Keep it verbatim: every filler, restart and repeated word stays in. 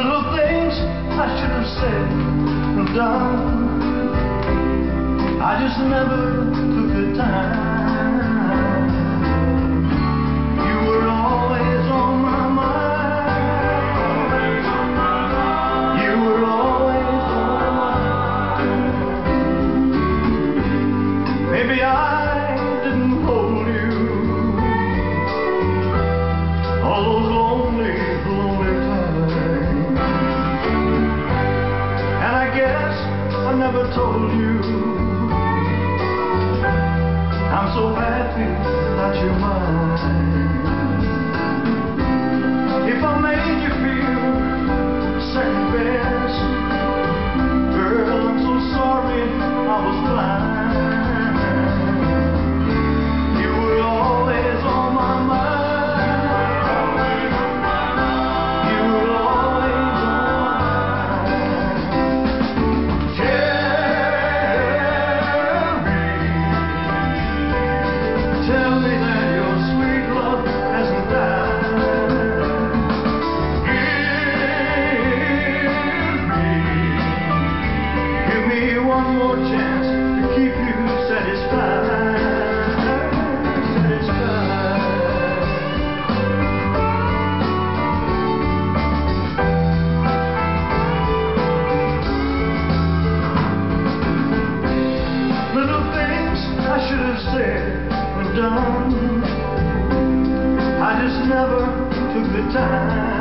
Little things I should have said and done, I just never took the time. You were always on my mind. You were always on my mind. Maybe I didn't hold you all those lonely, lonely times. And I guess I never told you I'm so happy that you're mine. If I made you feel second best, girl, I'm so sorry I was blind. You were always on my mind. You were always on my mind. Tell me that your sweet love hasn't died. Give me, give me one more chance to keep you satisfied, satisfied. Little things I should have said and done, I just never took the time.